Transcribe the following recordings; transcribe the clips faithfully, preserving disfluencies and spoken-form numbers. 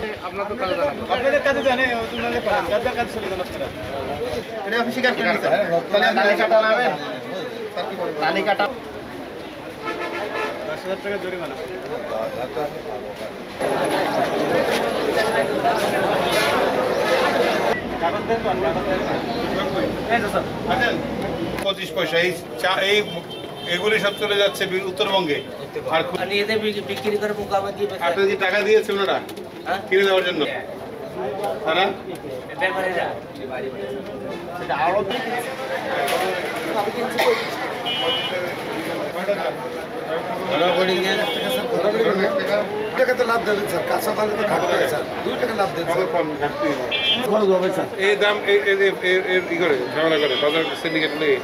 আপনার তো কাজে জানাবো আপনাদের কাজে জানে তোমাদের পারেন যাদের কাজ চলে যান আপনারা এটা অফিসে কাজ করেন স্যার তালিকাটা লাগাবেন স্যার কি বলবেন তালিকাটা দশ হাজার টাকা জরিমানা কাগজ দেন তো কাগজ দেন এই তো স্যার আছেন পঁচিশ পয়সা এই এই এগুলি সব চলে যাচ্ছে উত্তরবঙ্গে আর এদের বিক্রি করে মোকামা দিয়ে আপনি যে টাকা দিয়েছে ওনারা কিনে দেওয়ার জন্য তারা সেটা আরো লাভ দেবেন স্যার কাঁচা মালে তো ঘাটতে স্যার দুই টাকা লাভ দেবেন এই দাম ই করে ঝামেলা করে বাজার সিন্ডিকেট নেই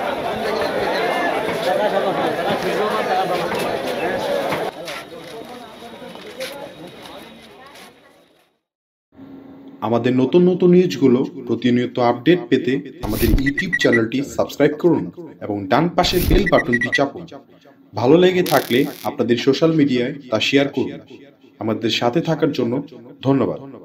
আমাদের নতুন নতুন নিউজগুলো প্রতিনিয়ত আপডেট পেতে আমাদের ইউটিউব চ্যানেলটি সাবস্ক্রাইব করুন এবং ডান পাশের বেল বাটনটি চাপুন। ভালো লেগে থাকলে আপনাদের সোশ্যাল মিডিয়ায় তা শেয়ার করুন। আমাদের সাথে থাকার জন্য ধন্যবাদ।